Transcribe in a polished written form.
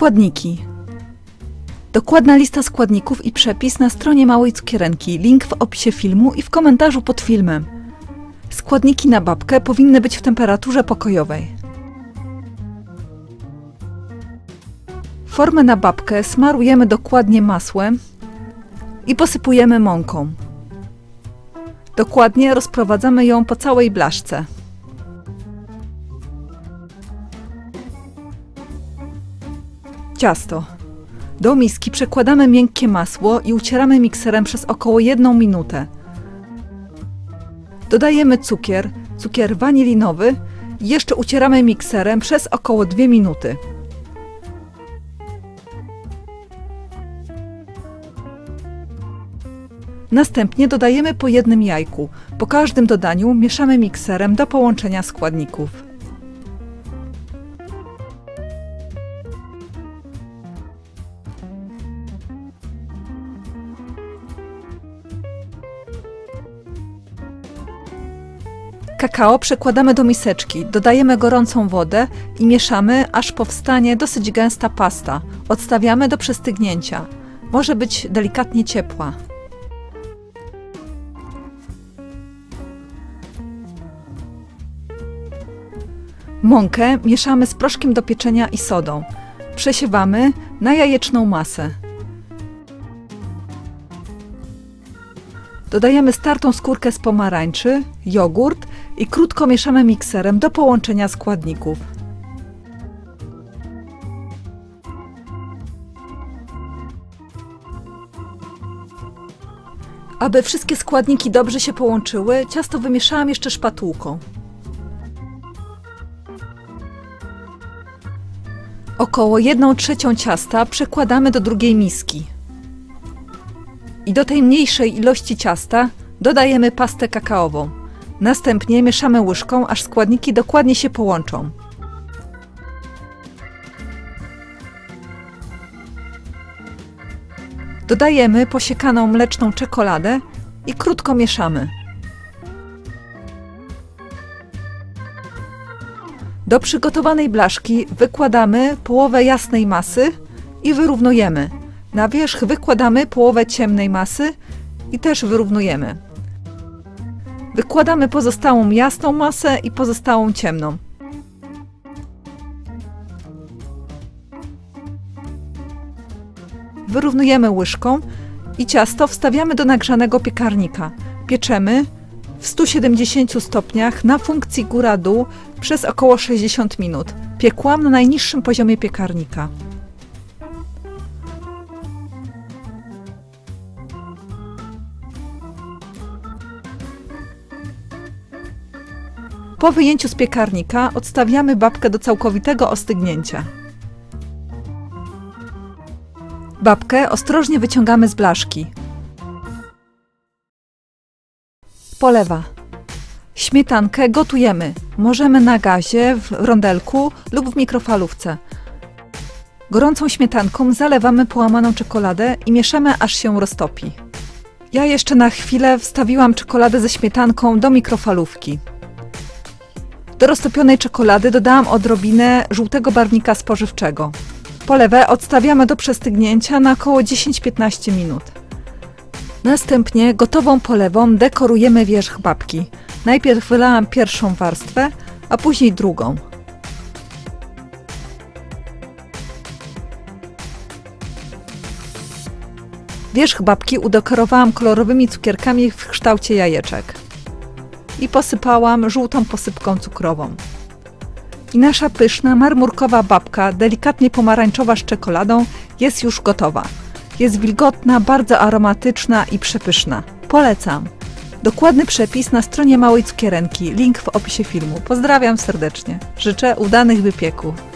Składniki. Dokładna lista składników i przepis na stronie Małej Cukierenki. Link w opisie filmu i w komentarzu pod filmem. Składniki na babkę powinny być w temperaturze pokojowej. Formę na babkę smarujemy dokładnie masłem i posypujemy mąką. Dokładnie rozprowadzamy ją po całej blaszce. Ciasto. Do miski przekładamy miękkie masło i ucieramy mikserem przez około 1 minutę. Dodajemy cukier wanilinowy i jeszcze ucieramy mikserem przez około 2 minuty. Następnie dodajemy po 1 jajku. Po każdym dodaniu mieszamy mikserem do połączenia składników. Kakao przekładamy do miseczki, dodajemy gorącą wodę i mieszamy, aż powstanie dosyć gęsta pasta. Odstawiamy do przestygnięcia. Może być delikatnie ciepła. Mąkę mieszamy z proszkiem do pieczenia i sodą. Przesiewamy na jajeczną masę. Dodajemy startą skórkę z pomarańczy, jogurt i krótko mieszamy mikserem do połączenia składników. Aby wszystkie składniki dobrze się połączyły, ciasto wymieszałam jeszcze szpatułką. Około 1/3 ciasta przekładamy do drugiej miski. I do tej mniejszej ilości ciasta dodajemy pastę kakaową. Następnie mieszamy łyżką, aż składniki dokładnie się połączą. Dodajemy posiekaną mleczną czekoladę i krótko mieszamy. Do przygotowanej blaszki wykładamy połowę jasnej masy i wyrównujemy. Na wierzch wykładamy połowę ciemnej masy i też wyrównujemy. Wykładamy pozostałą jasną masę i pozostałą ciemną. Wyrównujemy łyżką i ciasto wstawiamy do nagrzanego piekarnika. Pieczemy w 170 stopniach na funkcji góra-dół przez około 60 minut. Piekłam na najniższym poziomie piekarnika. Po wyjęciu z piekarnika odstawiamy babkę do całkowitego ostygnięcia. Babkę ostrożnie wyciągamy z blaszki. Polewa. Śmietankę gotujemy. Możemy na gazie, w rondelku lub w mikrofalówce. Gorącą śmietanką zalewamy połamaną czekoladę i mieszamy, aż się roztopi. Ja jeszcze na chwilę wstawiłam czekoladę ze śmietanką do mikrofalówki. Do roztopionej czekolady dodałam odrobinę żółtego barwnika spożywczego. Polewę odstawiamy do przestygnięcia na około 10-15 minut. Następnie gotową polewą dekorujemy wierzch babki. Najpierw wylałam pierwszą warstwę, a później drugą. Wierzch babki udekorowałam kolorowymi cukierkami w kształcie jajeczek. I posypałam żółtą posypką cukrową. I nasza pyszna, marmurkowa babka, delikatnie pomarańczowa z czekoladą, jest już gotowa. Jest wilgotna, bardzo aromatyczna i przepyszna. Polecam! Dokładny przepis na stronie Małej Cukierenki. Link w opisie filmu. Pozdrawiam serdecznie. Życzę udanych wypieków.